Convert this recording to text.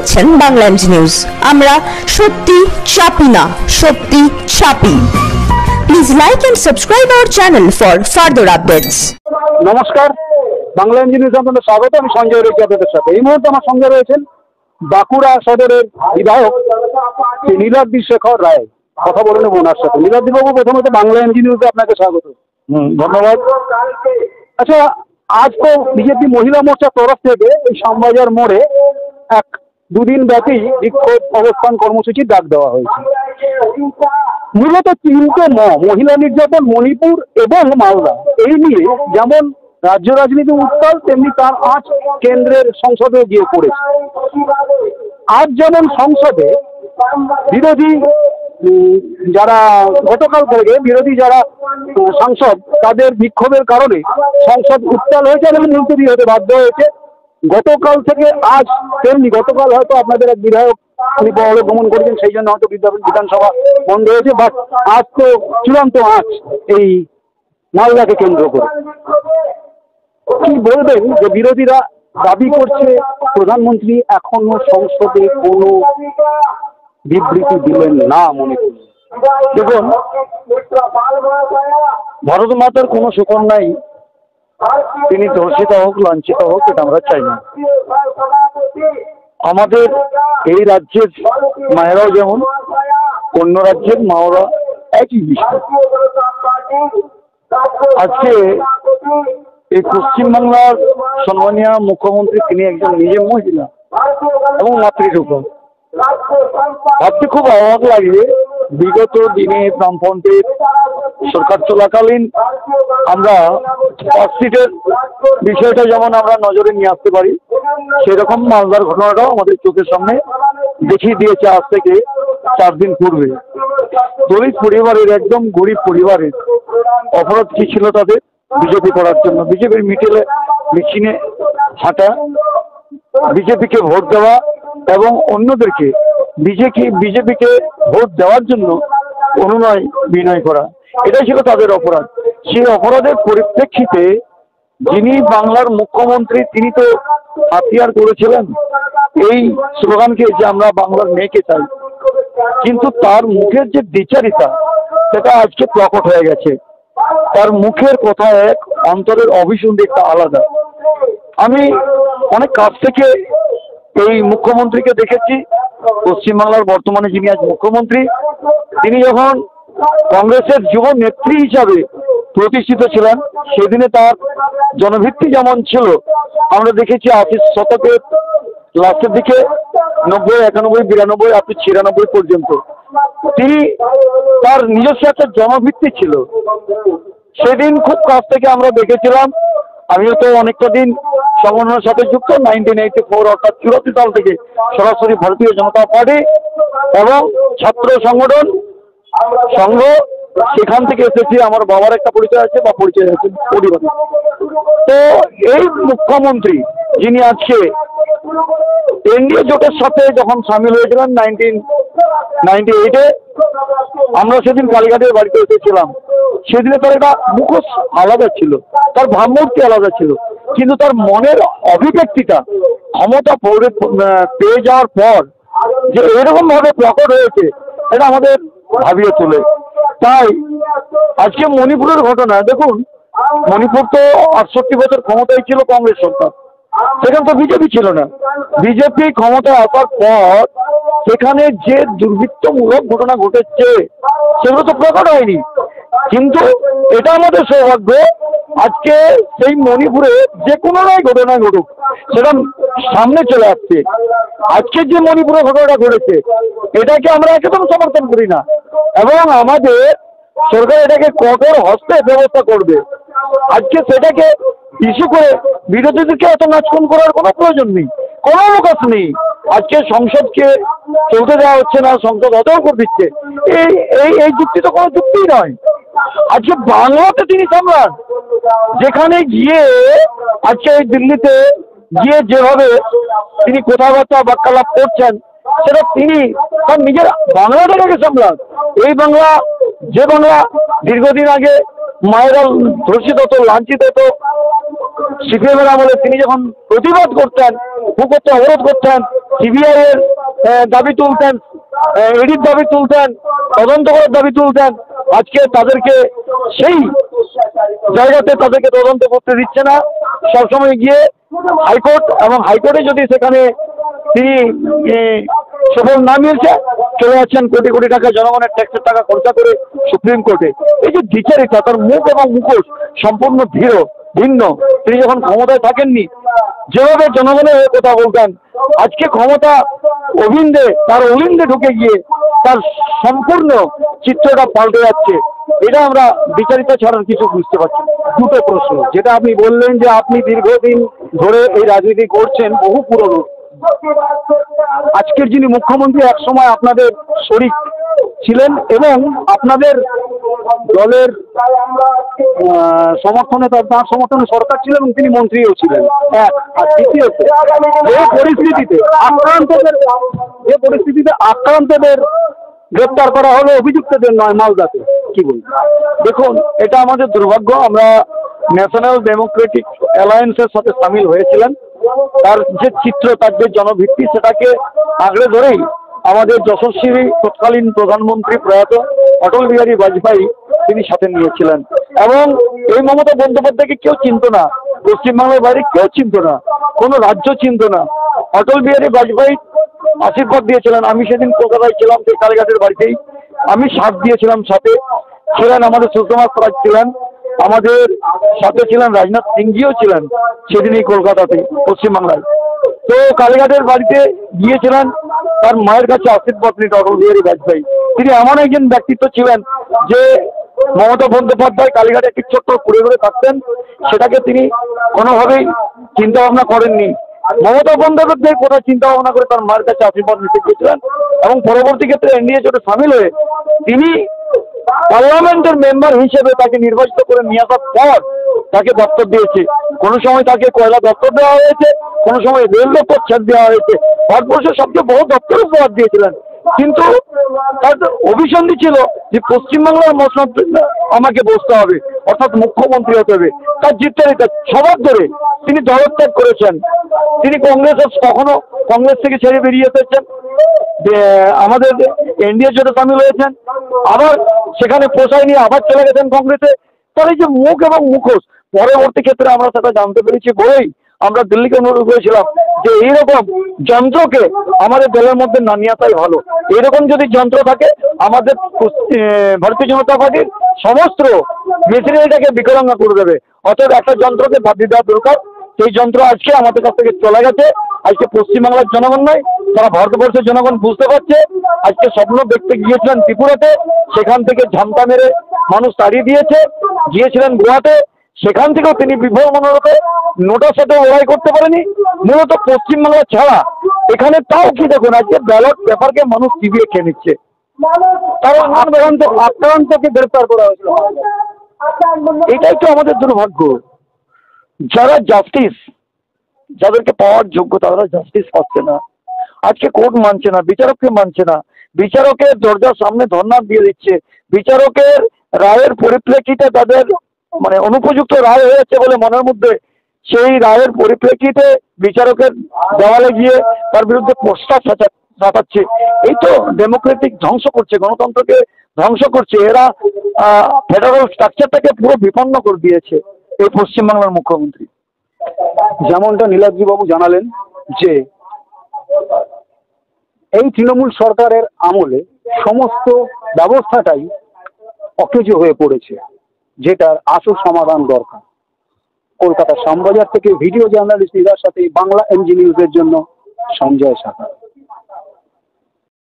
দেখছেন বাংলাএমজ নিউজ। আমরা সত্যি চাপি না, সত্যি চাপি। Please like and subscribe our channel for further updates. নমস্কার, বাংলাএমজ নিউজে আপনাদের স্বাগত। আমি সঞ্জয় রয়েছি আপনাদের সাথে। এই মুহূর্তে আমার সঙ্গে রয়েছেন বাঁকুড়া সদরের বিধায়ক নীলাদ্রি শেখর রায়। কথা বলে নেব ওনার সাথে। নীলাদ্রি বাবু, প্রথমত বাংলাএমজ নিউজে আপনাকে স্বাগত। ধন্যবাদ। আচ্ছা, আজ তো বিজেপি মহিলা মোর্চার তরফ থেকে এই শ্যামবাজার মোড়ে দুদিন ব্যাপী বিক্ষোভ অবস্থান কর্মসূচির ডাক দেওয়া হয়েছে। মূলত তিনটে মহিলা নির্যাতন মণিপুর এবং মালদা, এই নিয়ে যেমন রাজ্য রাজনীতি উত্তাল, তেমনি তার আঁচ কেন্দ্রের সংসদে গিয়ে পড়েছে। আজ যেমন সংসদে বিরোধী যারা গতকাল থেকে বিরোধী যারা সাংসদ, তাদের বিক্ষোভের কারণে সংসদ উত্তাল হয়েছে এবং মুলতবি হতে বাধ্য হয়েছে। গতকাল থেকে আজ তেমনি, গতকাল হয়তো আপনাদের এক বিধায়ক উনি পরলোক গমন করেছেন, সেই জন্য হয়তো বিধানসভা বন্ধ হয়েছে। বাট আজ তো চূড়ান্ত আঁচ এই মালদাকে কেন্দ্র করে। কি বলবেন যে বিরোধীরা দাবি করছে প্রধানমন্ত্রী এখনো সংসদে কোনো বিবৃতি দিলেন না? মনে করি দেখুন, ভারত মাতার কোনো সুকন্যাই তিনি ধর্ষিত হোক, লাঞ্ছিত হোক, এটা আমরা চাই না। আমাদের এই রাজ্যের মায়েরাও যেমন অন্য রাজ্যের মাওরা একই বিষয়। আজকে এই পশ্চিমবাংলার সম্মানীয় মুখ্যমন্ত্রী, তিনি একজন নিজে মহিলা এবং মাতৃরূপা। ভাবতে খুব অবাক লাগে, বিগত দিনে বামফ্রন্টের সরকার চলাকালীন আমরা পার্কস্ট্রিটের বিষয়টা যেমন আমরা নজরে নিয়ে আসতে পারি, সেরকম মালদার ঘটনাটাও আমাদের চোখের সামনে দেখিয়ে দিয়েছে আজ থেকে 4 দিন পূর্বে। দলিত পরিবারের, একদম গরিব পরিবারের অপরাধ কি ছিল তাদের? বিজেপি করার জন্য, বিজেপির মিছিলে হাঁটা, বিজেপিকে ভোট দেওয়া এবং অন্যদেরকে বিজেপিকে ভোট দেওয়ার জন্য অনুনয় বিনয় করা, এটাই ছিল তাদের অপরাধ। সেই অপরাধের পরিপ্রেক্ষিতে যিনি বাংলার মুখ্যমন্ত্রী, তিনি তো হাতিয়ার করেছিলেন এই স্লোগানকে যে আমরা বাংলার মেয়েকে চাই, কিন্তু তার মুখের যে দ্বিচারিতা, সেটা আজকে প্রকট হয়ে গেছে। তার মুখের কথা এক, অন্তরের অভিসন্ধি একটা আলাদা। আমি অনেক কাছ থেকে এই মুখ্যমন্ত্রীকে দেখেছি। পশ্চিমবাংলার বর্তমানে যিনি আজ মুখ্যমন্ত্রী, তিনি যখন কংগ্রেসের যুব নেত্রী হিসাবে প্রতিষ্ঠিত ছিলেন, সেদিনে তার জনভিত্তি যেমন ছিল, আমরা দেখেছি 80 শতকের লাস্টের দিকে 90, 91, 92, 96 পর্যন্ত তিনি তার নিজস্ব একটা জনভিত্তি ছিল। সেদিন খুব কাছ থেকে আমরা দেখেছিলাম। আমিও তো অনেকটা দিন সংগঠনের সাথে যুক্ত। 1984 অর্থাৎ 84 সাল থেকে সরাসরি ভারতীয় জনতা পার্টি এবং ছাত্র সংগঠন সংঘ, সেখান থেকে এসেছি। আমার বাবার একটা পরিচয় আছে বা পরিচয় আছে পরিবারে। তো এই মুখ্যমন্ত্রী যিনি আজকে এনডিএ জোটের সাথে যখন সামিল হয়েছিলেন 1998-এ, আমরা সেদিন কালীঘাটের বাড়িতে এসেছিলাম। সেদিনে তার একটা মুখোশ আলাদা ছিল, তার ভাবমূর্তি আলাদা ছিল, কিন্তু তার মনের অভিব্যক্তিটা ক্ষমতা পেয়ে যাওয়ার পর যে এরকম ভাবে প্রকট হয়েছে, এটা আমাদের ভাবিয়ে তোলে। তাই আজকে মণিপুরের ঘটনা দেখুন, মণিপুর তো 68 বছর ক্ষমতায় ছিল কংগ্রেস সরকার, সেখানে তো বিজেপি ছিল না। বিজেপি ক্ষমতায় আসার পর সেখানে যে দুর্বৃত্তমূলক ঘটনা ঘটেছে, সেগুলো তো প্রকট হয়নি। কিন্তু এটা আমাদের সৌভাগ্য, আজকে সেই মণিপুরে যে কোনো ঘটনা ঘটুক, সেটা সামনে চলে আসছে। আজকে যে মণিপুরে ঘটনাটা ঘটেছে, এটাকে আমরা একদম সমর্থন করি না, এবং আমাদের সরকার এটাকে কঠোর হস্তে ব্যবস্থা করবে। আজকে সেটাকে ইস্যু করে বিরোধীদেরকে এত নাচকুন করার কোনো প্রয়োজন নেই, কোনো অবকাশ নেই। আজকে সংসদকে চলতে দেওয়া হচ্ছে না, সংসদ অদল করে দিচ্ছে, এই যুক্তি তো কোনো যুক্তিই নয়। আজকে বাংলাতে তিনি সামলান, যেখানে গিয়ে আজকে এই দিল্লিতে গিয়ে যেভাবে তিনি কথাবার্তা বাক্যালাপ করছেন, সেটা তিনি তার নিজের বাংলাটাকে সামলান। এই বাংলা, যে বাংলা দীর্ঘদিন আগে মায়েরা ধর্ষিত হতো, লাঞ্ছিত হতো, সিপিএমের আমলে তিনি যখন প্রতিবাদ করতেন, অবরোধ করতেন, সিবিআই এর দাবি তুলতেন, ইডির দাবি তুলতেন, তদন্ত করার দাবি তুলতেন। আজকে তাদেরকে সেই জায়গাতে তাদেরকে তদন্ত করতে দিচ্ছে না। সবসময় গিয়ে হাইকোর্ট, এবং হাইকোর্টে যদি সেখানে তিনি সফল না মিলছে, চলে যাচ্ছেন কোটি কোটি টাকা জনগণের ট্যাক্সের টাকা খরচা করে সুপ্রিম কোর্টে। এই যে দ্বিচারিতা, তার মুখ এবং মুখোশ সম্পূর্ণ ভিন্ন। তিনি যখন ক্ষমতায় থাকেননি যেভাবে জনগণের হয়ে কথা বলতেন, আজকে ক্ষমতা তার অলিন্দে ঢুকে গিয়ে তার সম্পূর্ণ চিত্রটা পাল্টে যাচ্ছে। এটা আমরা বিচারিতা ছাড়ার কিছু বুঝতে পারছি। দুটো প্রশ্ন, যেটা আপনি বললেন যে আপনি দীর্ঘদিন ধরে এই রাজনীতি করছেন, বহু পুরনো। আজকের যিনি মুখ্যমন্ত্রী একসময় আপনাদের শরিক ছিলেন এবং আপনাদের দলের সমর্থনে, তার সমর্থনে সরকার ছিল এবং তিনি মন্ত্রীও ছিলেন, এক। আর দ্বিতীয়ত, যে পরিস্থিতিতে আক্রান্তদের গ্রেপ্তার করা হলো, অভিযুক্তদের নয়, মালদাতে, কি বলবেন? দেখুন, এটা আমাদের দুর্ভাগ্য। আমরা ন্যাশনাল ডেমোক্রেটিক অ্যালায়েন্সের সাথে সামিল হয়েছিলেন। তার যে চিত্র, তার যে জনভিত্তি, সেটাকে আঁকড়ে ধরেই আমাদের যশস্বী তৎকালীন প্রধানমন্ত্রী প্রয়াত অটল বিহারী বাজপেয়ী তিনি সাথে নিয়েছিলেন। এবং এই মমতা বন্দ্যোপাধ্যায়কে কেউ চিনত না, পশ্চিমবাংলার বাইরে কেউ চিনত না, কোনো রাজ্য চিনত না। অটল বিহারী বাজপেয়ী আশীর্বাদ দিয়েছিলেন। আমি সেদিন কলকাতায় ছিলাম, সেই কালীঘাটের বাড়িতেই আমি সাথ দিয়েছিলাম। সাথে ছিলেন আমাদের সুষমা স্বরাজ, ছিলেন আমাদের সাথে, ছিলেন রাজনাথ সিংজিও ছিলেন সেদিনই কলকাতাতে, পশ্চিমবাংলায়। তো কালীঘাটের বাড়িতে গিয়েছিলেন তার মায়ের কাছে আশীর্বাদ নিতে অটল বিহারী বাজপেয়ী। তিনি এমন একজন ব্যক্তিত্ব ছিলেন যে মমতা বন্দ্যোপাধ্যায় কালীঘাটে একটি ছোট্ট ঘুরে থাকতেন, সেটাকে তিনি কোনোভাবেই চিন্তা ভাবনা করেননি। মমতা বন্দ্যোপাধ্যায়ের কথা চিন্তা ভাবনা করে তার মায়ের কাছে আশীর্বাদ নিতে গিয়েছিলেন এবং পরবর্তী ক্ষেত্রে এনডিএ জোটে সামিল হয়ে তিনি পার্লামেন্টের মেম্বার হিসেবে তাকে নির্বাচিত করে নিয়ে আসার পর তাকে দপ্তর দিয়েছে। কোনো সময় তাকে কয়লা দপ্তর দেওয়া হয়েছে, কোনো সময় রেল দপ্তর ছেড়ে দেওয়া হয়েছে। ভারতবর্ষের সবচেয়ে বড় দপ্তর উপহার দিয়েছিলেন। কিন্তু তার অভিসন্ধি ছিল যে পশ্চিমবাংলার মসনদ আমাকে বসতে হবে, অর্থাৎ মুখ্যমন্ত্রী হতে হবে। তার জিতটা সবার ধরে তিনি দলত্যাগ করেছেন। তিনি কখনো কংগ্রেস থেকে ছেড়ে বেরিয়ে এসেছেন, আমাদের এনডিএ জোটে সামিল হয়েছেন, আবার সেখানে পোষায় নিয়ে আবার চলে গেছেন কংগ্রেসে। তার এই যে মুখ এবং মুখোশ, পরবর্তী ক্ষেত্রে আমরা সেটা জানতে পেরেছি বলেই আমরা দিল্লিকে অনুরোধ করেছিলাম যে এইরকম যন্ত্রকে আমাদের দলের মধ্যে না নিয়ে আসাই ভালো। এরকম যদি যন্ত্র থাকে আমাদের ভারতীয় জনতা পার্টির সমস্ত মেশিনারিটাকে বিকলাঙ্গ করে দেবে। অতএব একটা যন্ত্রকে বাদ দিয়ে দেওয়া দরকার। সেই যন্ত্র আজকে আমাদের কাছ থেকে চলে গেছে। আজকে পশ্চিমবাংলার জনগণ নয়, তারা ভারতবর্ষের জনগণ বুঝতে পারছে। আজকে স্বপ্ন দেখতে গিয়েছিলেন ত্রিপুরাতে, সেখান থেকে ঝামটা মেরে মানুষ তাড়িয়ে দিয়েছে। গিয়েছিলেন গোয়াতে, সেখান থেকেও তিনি বিফল মনোরথে নোটার সাথে লড়াই করতে পারেনি। মূলত পশ্চিমবাংলা ছাড়া এখানে তাও কি দেখুন, আজকে ব্যালট পেপারকে মানুষ চিবিয়ে খেয়ে নিচ্ছে। তারা আক্রান্তকে গ্রেপ্তার করা হয়েছিল। এটাই তো আমাদের দুর্ভাগ্য। যারা জাস্টিস, যাদেরকে পাওয়ার যোগ্য, তারা জাস্টিস পাচ্ছে না। আজকে কোর্ট মানছে না, বিচারককে মানছে না। বিচারকের দরজার সামনে ধর্ণা দিয়ে দিচ্ছে। বিচারকের রায়ের পরিপ্রেক্ষিতে তাদের অনুপযুক্ত রায় হয়েছে বলে মনের মধ্যে, সেই রায়ের পরিপ্রেক্ষিতে বিচারকের দেওয়ালে গিয়ে তার বিরুদ্ধে প্রস্তাব চাপাচ্ছে। এই তো ডেমোক্রেটিক ধ্বংস করছে, গণতন্ত্রকে ধ্বংস করছে। এরা ফেডারেল স্ট্রাকচারটাকে পুরো বিপন্ন করে দিয়েছে এই পশ্চিমবাংলার মুখ্যমন্ত্রী। যেমনটা নীলাদ্রিবাবু জানালেন যে এই তৃণমূল সরকারের আমলে সমস্ত ব্যবস্থাটাই অকেজো হয়ে পড়েছে, যেটার আসল সমাধান দরকার। কলকাতা শ্যামবাজার থেকে ভিডিও জার্নালিস্ট নীলার সাথে বাংলা এমজি নিউজের জন্য সঞ্জয় সাহা।